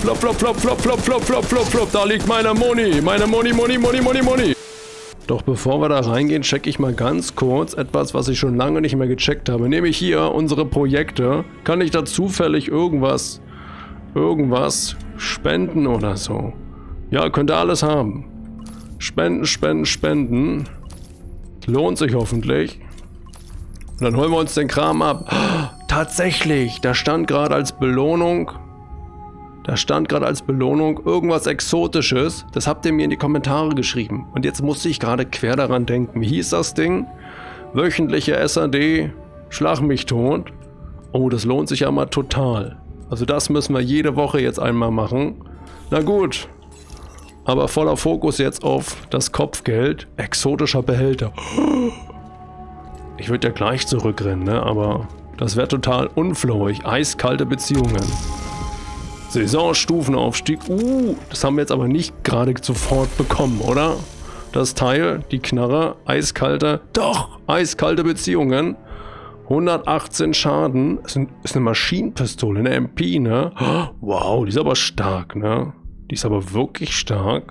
Flop, flop, flop, flop, flop, flop, flop, flop, flop. Da liegt meine Moni. Meine Moni, Moni, Moni, Moni, Moni. Doch bevor wir da reingehen, checke ich mal ganz kurz etwas, was ich schon lange nicht mehr gecheckt habe. Nämlich hier unsere Projekte. Kann ich da zufällig irgendwas spenden oder so? Ja, könnt ihr alles haben. Spenden, spenden, spenden. Lohnt sich hoffentlich. Und dann holen wir uns den Kram ab. Oh, tatsächlich, da stand gerade als Belohnung irgendwas Exotisches. Das habt ihr mir in die Kommentare geschrieben. Und jetzt musste ich gerade quer daran denken. Wie hieß das Ding? Wöchentliche SAD, schlag mich tot. Oh, das lohnt sich ja mal total. Also das müssen wir jede Woche jetzt einmal machen. Na gut. Aber voller Fokus jetzt auf das Kopfgeld. Exotischer Behälter. Ich würde ja gleich zurückrennen, ne? Aber das wäre total unflowig. Eiskalte Beziehungen. Saisonstufenaufstieg. Das haben wir jetzt aber nicht gerade sofort bekommen, oder? Das Teil, die Knarre, eiskalte Beziehungen. 118 Schaden. Ist eine Maschinenpistole, eine MP, ne? Wow, die ist aber stark, ne? Die ist aber wirklich stark.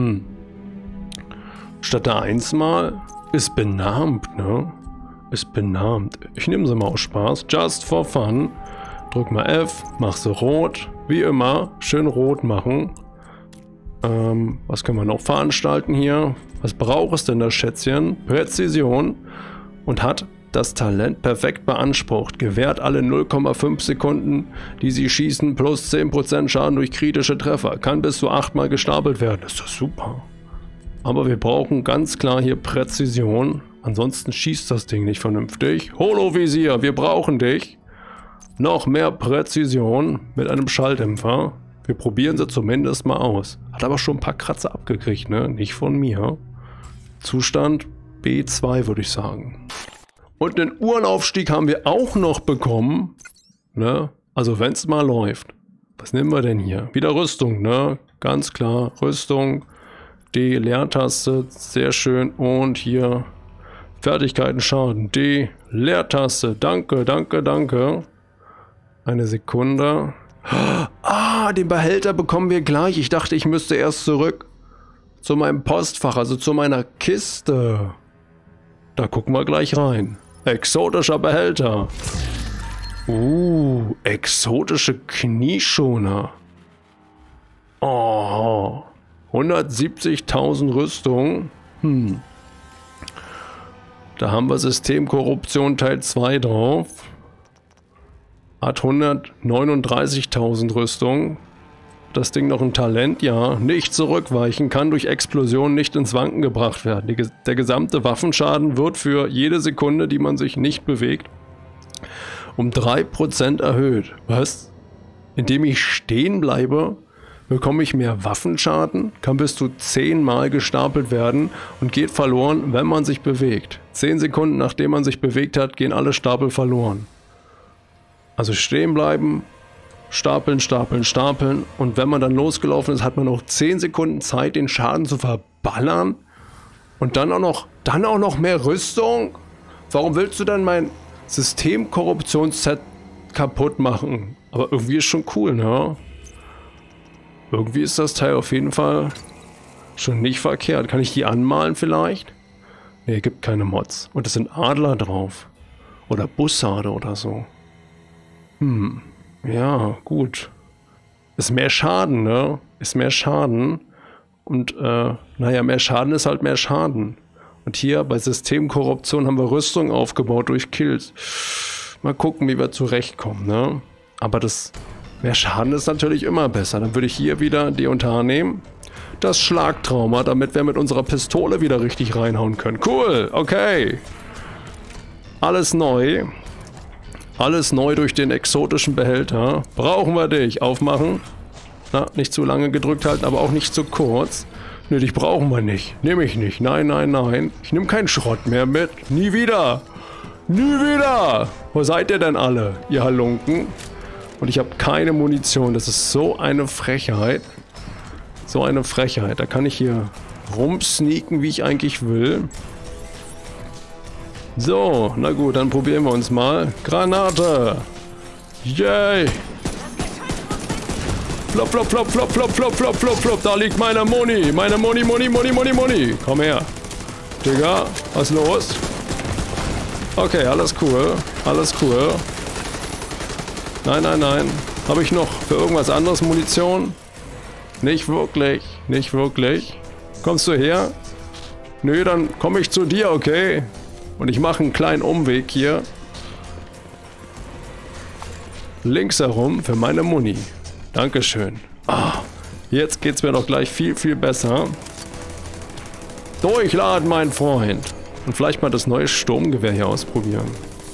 Statt der 1 mal ist benannt, ne? Ist benannt. Ich nehme sie mal aus Spaß. Just for fun. Drück mal F, mach sie rot. Wie immer, schön rot machen. Was können wir noch veranstalten hier? Was braucht es denn das Schätzchen? Präzision. Und hat das Talent perfekt beansprucht. Gewährt alle 0,5 Sekunden, die sie schießen, plus 10% Schaden durch kritische Treffer. Kann bis zu 8 Mal gestapelt werden. Das ist doch super. Aber wir brauchen ganz klar hier Präzision. Ansonsten schießt das Ding nicht vernünftig. Holovisier, wir brauchen dich. Noch mehr Präzision mit einem Schalldämpfer. Wir probieren sie zumindest mal aus. Hat aber schon ein paar Kratzer abgekriegt, ne? Nicht von mir. Zustand B2, würde ich sagen. Und den Uhrenaufstieg haben wir auch noch bekommen. Ne? Also wenn es mal läuft. Was nehmen wir denn hier? Wieder Rüstung, ne? Ganz klar, Rüstung. D, Leertaste, sehr schön. Und hier Fertigkeiten, Schaden. D, Leertaste. Danke, danke, danke. Eine Sekunde. Den Behälter bekommen wir gleich. Ich dachte, ich müsste erst zurück zu meinem Postfach, also zu meiner Kiste. Da gucken wir gleich rein. Exotischer Behälter. Exotische Knieschoner. Oh, 170.000 Rüstung. Da haben wir Systemkorruption Teil 2 drauf. Hat 139.000 Rüstung. Das Ding noch ein Talent, ja. Nicht zurückweichen, kann durch Explosion nicht ins Wanken gebracht werden. Der gesamte Waffenschaden wird für jede Sekunde, die man sich nicht bewegt, um 3% erhöht. Was? Indem ich stehen bleibe, bekomme ich mehr Waffenschaden, kann bis zu 10 Mal gestapelt werden und geht verloren, wenn man sich bewegt. 10 Sekunden nachdem man sich bewegt hat, gehen alle Stapel verloren. Also stehen bleiben, stapeln, stapeln, stapeln. Und wenn man dann losgelaufen ist, hat man noch 10 Sekunden Zeit, den Schaden zu verballern. Und dann auch noch mehr Rüstung? Warum willst du dann mein Systemkorruptionsset kaputt machen? Aber irgendwie ist schon cool, ne? Irgendwie ist das Teil auf jeden Fall schon nicht verkehrt. Kann ich die anmalen vielleicht? Ne, gibt keine Mods. Und es sind Adler drauf. Oder Bussarde oder so. Ja, gut. Ist mehr Schaden, ne? Ist mehr Schaden. Und, naja, mehr Schaden ist halt mehr Schaden. Und hier bei Systemkorruption haben wir Rüstung aufgebaut durch Kills. Mal gucken, wie wir zurechtkommen, ne? Aber das mehr Schaden ist natürlich immer besser. Dann würde ich hier wieder D&H nehmen. Das Schlagtrauma, damit wir mit unserer Pistole wieder richtig reinhauen können. Cool, okay. Alles neu. Alles neu durch den exotischen Behälter. Brauchen wir dich. Aufmachen. Na, nicht zu lange gedrückt halten, aber auch nicht zu kurz. Nö, dich brauchen wir nicht. Nehme ich nicht. Nein, nein, nein. Ich nehme keinen Schrott mehr mit. Nie wieder. Nie wieder. Wo seid ihr denn alle, ihr Halunken? Und ich habe keine Munition. Das ist so eine Frechheit. So eine Frechheit. Da kann ich hier rumsneaken, wie ich eigentlich will. So, na gut, dann probieren wir uns mal. Granate! Yay! Flop, flop, flop, flop, flop, flop, flop, flop, flop. Da liegt meine Muni. Meine Muni, Muni, Muni, Muni, Muni. Komm her. Digga, was ist los? Okay, alles cool. Alles cool. Nein, nein, nein. Habe ich noch für irgendwas anderes Munition? Nicht wirklich. Nicht wirklich. Kommst du her? Nö, dann komme ich zu dir, okay? Und ich mache einen kleinen Umweg hier. Links herum für meine Muni. Dankeschön. Ah, jetzt geht's mir doch gleich viel, viel besser. Durchladen, mein Freund. Und vielleicht mal das neue Sturmgewehr hier ausprobieren.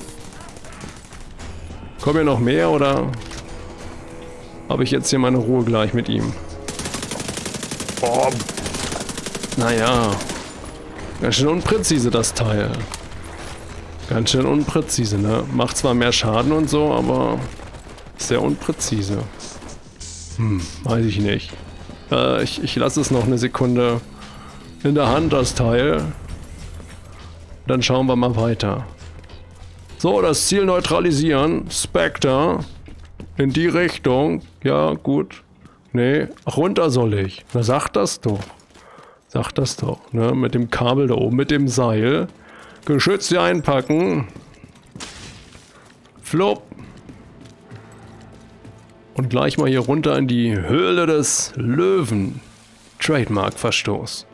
Kommen hier noch mehr oder habe ich jetzt hier meine Ruhe gleich mit ihm? Oh. Naja. Ganz schön unpräzise das Teil. Ganz schön unpräzise, ne? Macht zwar mehr Schaden und so, aber sehr unpräzise. Weiß ich nicht. Ich lasse es noch eine Sekunde in der Hand, das Teil. Dann schauen wir mal weiter. So, das Ziel neutralisieren. Spectre. In die Richtung. Ja, gut. Nee, ach, runter soll ich. Na, sag das doch. Sag das doch, ne? Mit dem Kabel da oben, mit dem Seil. Geschütze einpacken. Flop. Und gleich mal hier runter in die Höhle des Löwen. Trademark-Verstoß.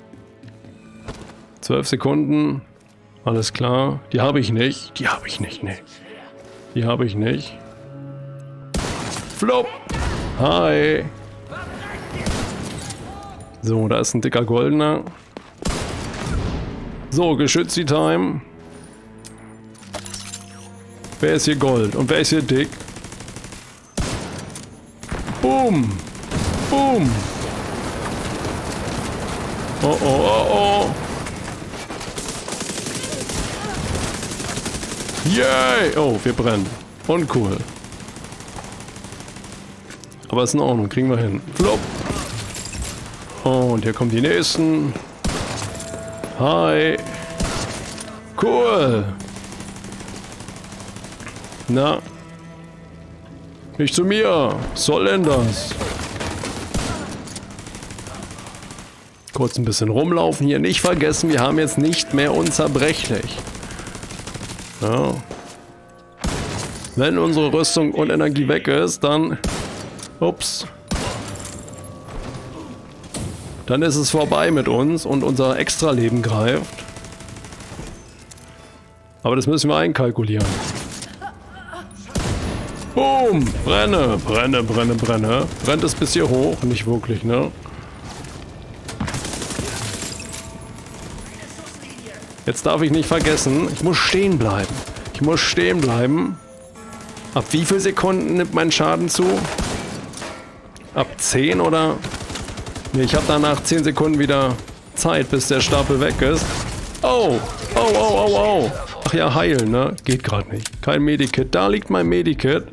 12 Sekunden. Alles klar. Die habe ich nicht. Die habe ich nicht, ne. Die habe ich nicht. Flop. Hi. So, da ist ein dicker Goldener. So, Geschützi-Time. Wer ist hier Gold? Und wer ist hier dick? Boom. Boom. Oh, oh, oh, oh. Yay! Oh, wir brennen. Uncool. Aber ist in Ordnung, kriegen wir hin. Flop. Und hier kommen die nächsten. Hi. Cool. Na. Nicht zu mir. Was soll denn das? Kurz ein bisschen rumlaufen hier. Nicht vergessen, wir haben jetzt nicht mehr unzerbrechlich. Ja. Wenn unsere Rüstung und Energie weg ist, dann... Ups. Dann ist es vorbei mit uns und unser Extra-Leben greift. Aber das müssen wir einkalkulieren. Boom! Brenne! Brenne, brenne, brenne. Brennt es bis hier hoch? Nicht wirklich, ne? Jetzt darf ich nicht vergessen, ich muss stehen bleiben. Ich muss stehen bleiben. Ab wie viel Sekunden nimmt mein Schaden zu? Ab 10 oder? Ne, ich habe danach 10 Sekunden wieder Zeit, bis der Stapel weg ist. Oh! Oh, oh, oh, oh! Ach ja, heilen, ne? Geht gerade nicht. Kein Medikit. Da liegt mein Medikit.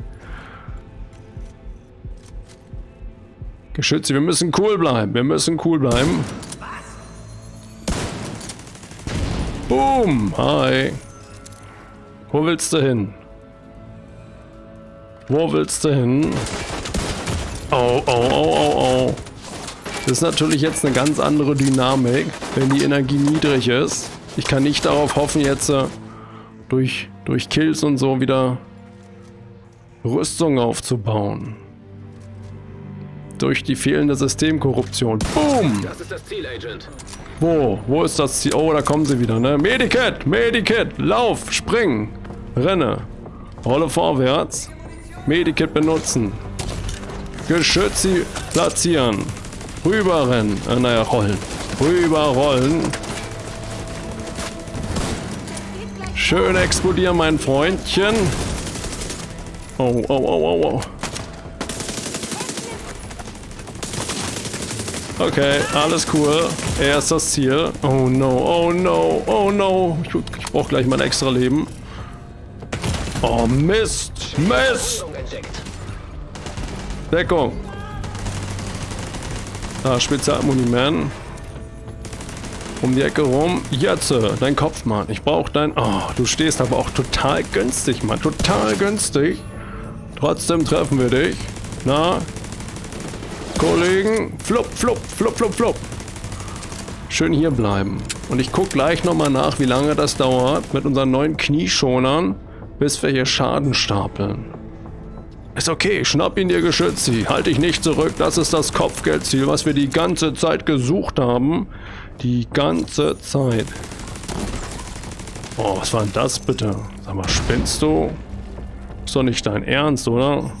Geschütze, wir müssen cool bleiben. Wir müssen cool bleiben. Boom! Hi! Wo willst du hin? Wo willst du hin? Oh, oh, oh, oh, oh. Das ist natürlich jetzt eine ganz andere Dynamik, wenn die Energie niedrig ist. Ich kann nicht darauf hoffen, jetzt durch Kills und so wieder Rüstung aufzubauen. Durch die fehlende Systemkorruption. Boom! Das ist das Ziel, Agent. Wo? Wo ist das Ziel? Oh, da kommen sie wieder, ne? Medikit! Medikit! Lauf! Spring! Renne! Rolle vorwärts! Medikit benutzen! Geschütze platzieren! Rüberrennen! Naja, rollen! Rüberrollen! Schön explodieren, mein Freundchen! Oh, oh, oh, oh, oh! Okay, alles cool. Er ist das Ziel. Oh no, oh no, oh no. Ich brauche gleich mein extra Leben. Oh Mist, Mist. Deckung. Da, Spezialmunition. Um die Ecke rum. Jetzt, dein Kopf, Mann. Ich brauche dein... Oh, du stehst aber auch total günstig, Mann. Total günstig. Trotzdem treffen wir dich. Na? Kollegen. Flupp, flupp, flupp, flupp, flupp. Schön hier bleiben. Und ich gucke gleich nochmal nach, wie lange das dauert mit unseren neuen Knieschonern, bis wir hier Schaden stapeln. Ist okay, schnapp ihn dir, Geschützi. Halt dich nicht zurück, das ist das Kopfgeldziel, was wir die ganze Zeit gesucht haben. Die ganze Zeit. Oh, was war denn das bitte? Sag mal, spinnst du? Ist doch nicht dein Ernst, oder?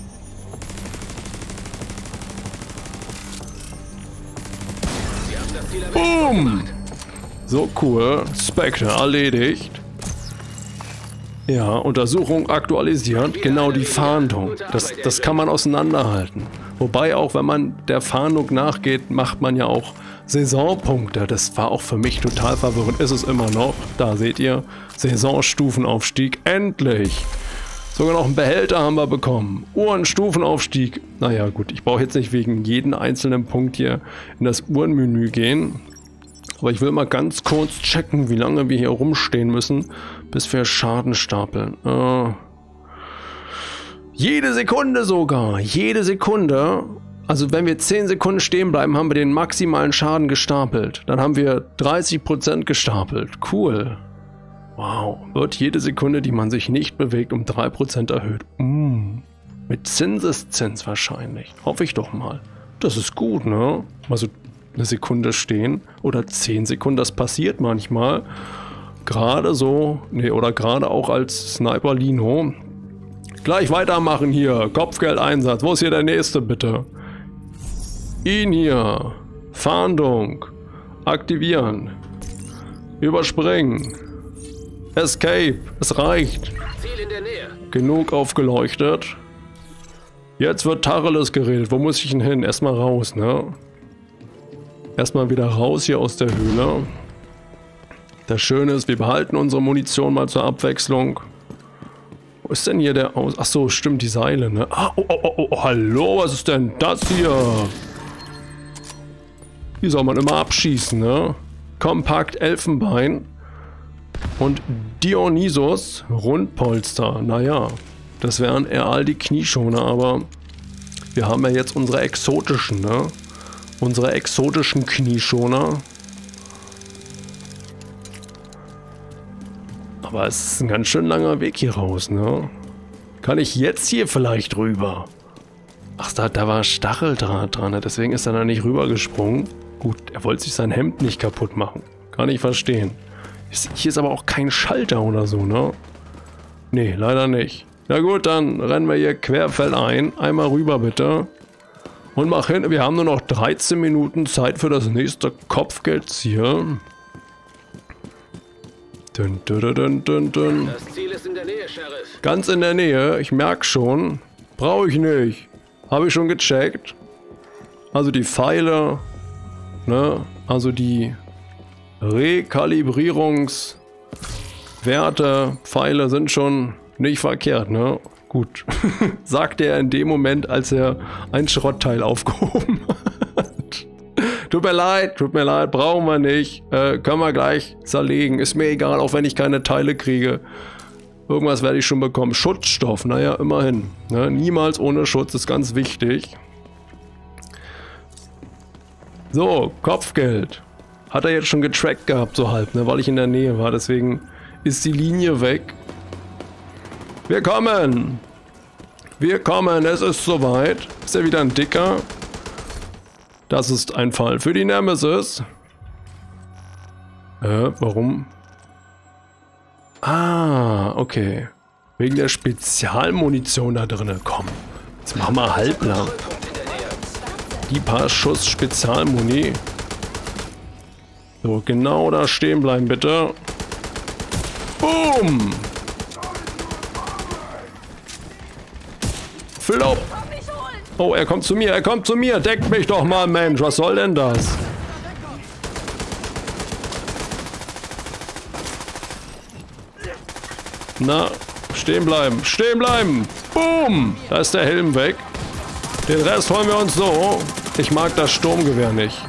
Boom! So cool. Spectre erledigt. Ja, Untersuchung aktualisiert. Genau, die Fahndung. Das kann man auseinanderhalten. Wobei auch, wenn man der Fahndung nachgeht, macht man ja auch Saisonpunkte. Das war auch für mich total verwirrend. Ist es immer noch. Da seht ihr. Saisonstufenaufstieg. Endlich! Sogar noch einen Behälter haben wir bekommen. Uhrenstufenaufstieg. Naja, gut. Ich brauche jetzt nicht wegen jedem einzelnen Punkt hier in das Uhrenmenü gehen. Aber ich will mal ganz kurz checken, wie lange wir hier rumstehen müssen, bis wir Schaden stapeln. Jede Sekunde sogar. Jede Sekunde. Also wenn wir 10 Sekunden stehen bleiben, haben wir den maximalen Schaden gestapelt. Dann haben wir 30% gestapelt. Cool. Wow. Wird jede Sekunde, die man sich nicht bewegt, um 3% erhöht. Mit Zinseszins wahrscheinlich. Hoffe ich doch mal. Das ist gut, ne? Also eine Sekunde stehen oder 10 Sekunden, das passiert manchmal. Gerade so, ne, oder gerade auch als Sniper Lino. Gleich weitermachen hier. Kopfgeldeinsatz. Wo ist hier der nächste, bitte? Ihn hier. Fahndung. Aktivieren. Überspringen. Escape. Es reicht. Ziel in der Nähe. Genug aufgeleuchtet. Jetzt wird Tacheles geredet. Wo muss ich denn hin? Erstmal raus, ne? Erstmal wieder raus hier aus der Höhle. Das Schöne ist, wir behalten unsere Munition mal zur Abwechslung. Wo ist denn hier der Aus... Achso, stimmt, die Seile, ne? Ah, oh, hallo, was ist denn das hier? Hier soll man immer abschießen, ne? Kompakt Elfenbein. Und Dionysos Rundpolster. Naja, das wären eher all die Knieschoner, aber wir haben ja jetzt unsere exotischen, ne? Unsere exotischen Knieschoner. Aber es ist ein ganz schön langer Weg hier raus, ne? Kann ich jetzt hier vielleicht rüber? Ach, da war Stacheldraht dran, ne? Deswegen ist er da nicht rübergesprungen. Gut, er wollte sich sein Hemd nicht kaputt machen. Kann ich verstehen. Hier ist aber auch kein Schalter oder so, ne? Nee, leider nicht. Na gut, dann rennen wir hier querfeldein. Einmal rüber, bitte. Und mach hin. Wir haben nur noch 13 Minuten Zeit für das nächste Kopfgeldziel. Dun, dun, dun, dun, dun. Das Ziel ist in der Nähe, Sheriff. Ganz in der Nähe. Ich merke schon. Brauche ich nicht. Habe ich schon gecheckt. Also die Pfeile. Ne? Also die Rekalibrierungswerte. Pfeile sind schon nicht verkehrt, ne? Gut. Sagte er in dem Moment, als er ein Schrottteil aufgehoben hat. Tut mir leid, brauchen wir nicht. Können wir gleich zerlegen. Ist mir egal, auch wenn ich keine Teile kriege. Irgendwas werde ich schon bekommen. Schutzstoff, naja, immerhin. Ne? Niemals ohne Schutz, ist ganz wichtig. So, Kopfgeld. Hat er jetzt schon getrackt gehabt, so halb, ne? Weil ich in der Nähe war. Deswegen ist die Linie weg. Wir kommen! Wir kommen, es ist soweit. Ist er wieder ein Dicker? Das ist ein Fall für die Nemesis. Warum? Ah, okay. Wegen der Spezialmunition da drin. Komm, jetzt machen wir halblang. Die paar Schuss Spezialmuni. So, genau da stehen bleiben, bitte. Boom! Flop! Oh, er kommt zu mir, Deckt mich doch mal, Mensch, was soll denn das? Na, stehen bleiben, Boom! Da ist der Helm weg. Den Rest holen wir uns so. Ich mag das Sturmgewehr nicht.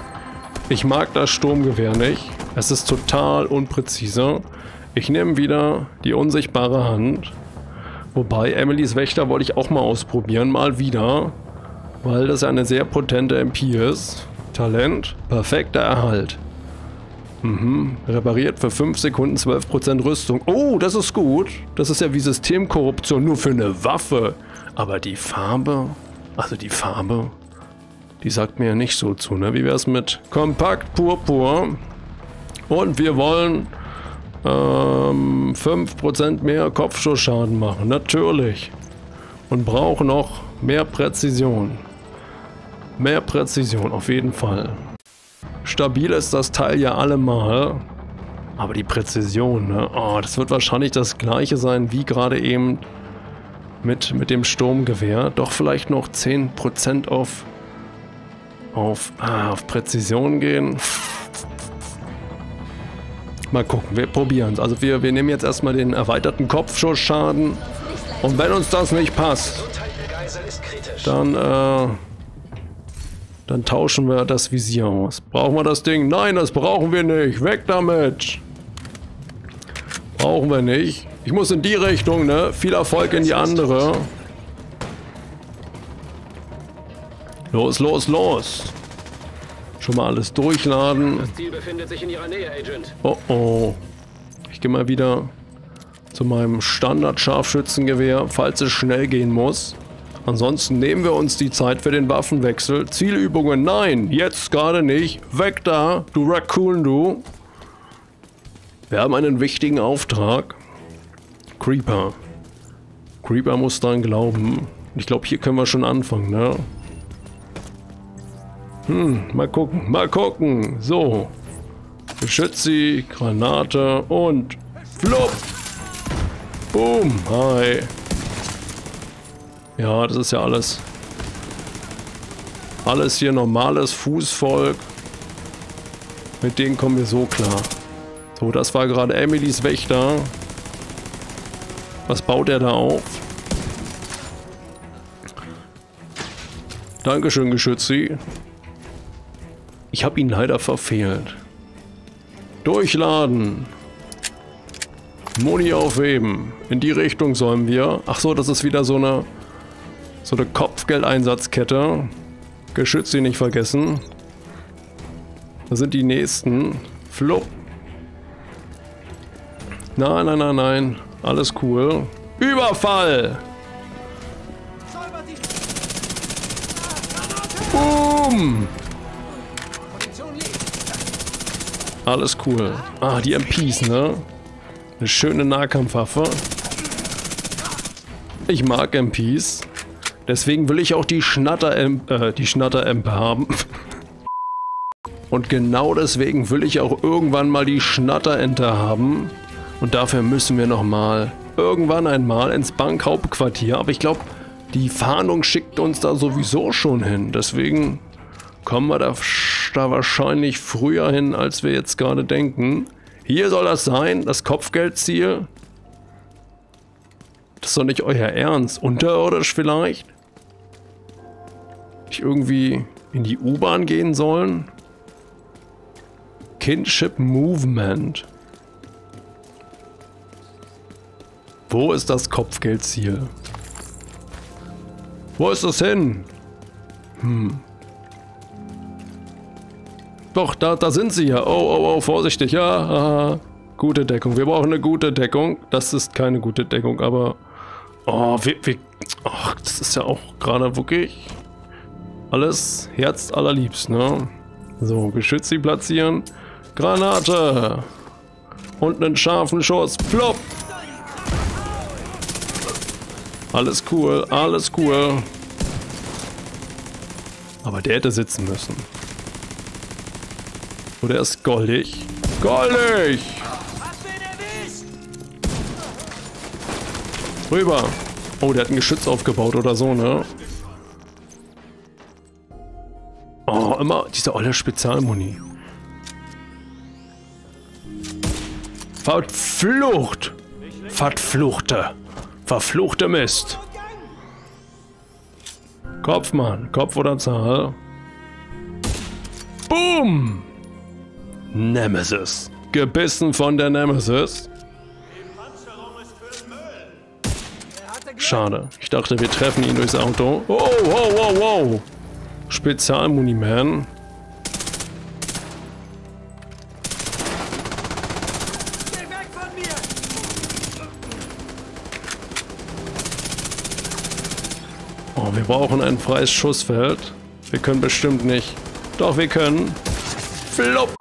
Es ist total unpräzise. Ich nehme wieder die unsichtbare Hand. Wobei, Emilys Wächter wollte ich auch mal ausprobieren. Mal wieder. weil das eine sehr potente MP ist. Talent, perfekter Erhalt. Repariert für 5 Sekunden 12% Rüstung. Oh, das ist gut. Das ist ja wie Systemkorruption, nur für eine Waffe. Aber die Farbe, die sagt mir ja nicht so zu, ne? Wie wär's mit Kompakt Purpur? Und wir wollen 5% mehr Kopfschussschaden machen, natürlich. Und brauchen noch mehr Präzision. Mehr Präzision, auf jeden Fall. Stabil ist das Teil ja allemal. Aber die Präzision, ne? Oh, das wird wahrscheinlich das gleiche sein wie gerade eben mit dem Sturmgewehr. Doch vielleicht noch 10% auf Präzision gehen. Mal gucken, wir probieren es. Also wir nehmen jetzt erstmal den erweiterten Kopfschussschaden. Und wenn uns das nicht passt, dann tauschen wir das Visier aus. Brauchen wir das Ding? Nein, das brauchen wir nicht. Weg damit. Brauchen wir nicht. Ich muss in die Richtung, ne? Viel Erfolg in die andere. Los, los, los. Schon mal alles durchladen. Das Ziel befindet sich in Ihrer Nähe, Agent. Oh oh. Ich gehe mal wieder zu meinem Standard-Scharfschützengewehr, falls es schnell gehen muss. Ansonsten nehmen wir uns die Zeit für den Waffenwechsel. Zielübungen, nein, jetzt gerade nicht. Weg da, du Raccoon, du. Wir haben einen wichtigen Auftrag. Creeper. Creeper muss dran glauben. Ich glaube, hier können wir schon anfangen, ne? Mal gucken, mal gucken. So. Geschützi, Granate und flupp. Boom, hi. Ja, das ist ja alles hier normales Fußvolk. Mit denen kommen wir so klar. So, das war gerade Emilys Wächter. Was baut er da auf? Dankeschön, Geschützi. Ich habe ihn leider verfehlt. Durchladen. Muni aufheben. In die Richtung sollen wir. Ach so, das ist wieder so eine Kopfgeldeinsatzkette. Geschütze nicht vergessen. Da sind die nächsten. Flupp. Nein, nein, nein, nein. Alles cool. Überfall! Boom! Alles cool. Ah, die MPs, ne? Eine schöne Nahkampfwaffe. Ich mag MPs. Deswegen will ich auch die Schnatter-Empe haben. Und genau deswegen will ich auch irgendwann mal die Schnatter-Ente haben. Und dafür müssen wir nochmal irgendwann einmal ins Bankhauptquartier. Aber ich glaube, die Fahndung schickt uns da sowieso schon hin. Deswegen kommen wir da wahrscheinlich früher hin, als wir jetzt gerade denken. Hier soll das sein, das Kopfgeldziel. Das ist doch nicht euer Ernst. Unterirdisch vielleicht? Ich irgendwie in die U-Bahn gehen sollen? Kinship Movement. Wo ist das Kopfgeldziel? Wo ist das hin? Doch, da sind sie ja. Oh, vorsichtig. Ja, aha. Gute Deckung. Wir brauchen eine gute Deckung. Das ist keine gute Deckung, aber... Oh, ach, das ist ja auch gerade wirklich... Alles Herz allerliebst, ne? So, Geschütze platzieren. Granate! Und einen scharfen Schuss. Plopp! Alles cool, alles cool. Aber der hätte sitzen müssen. Oder er ist goldig. Goldig! Rüber! Oh, der hat ein Geschütz aufgebaut oder so, ne? Oh, immer diese olle Spezialmuni. Verflucht! Verfluchte Mist! Kopf, Mann. Kopf oder Zahl. Boom! Nemesis. Gebissen von der Nemesis. Schade. Ich dachte, wir treffen ihn durchs Auto. Oh, wow, wow, wow. Spezialmuniman. Oh, wir brauchen ein freies Schussfeld. Wir können bestimmt nicht. Doch, wir können. Flop!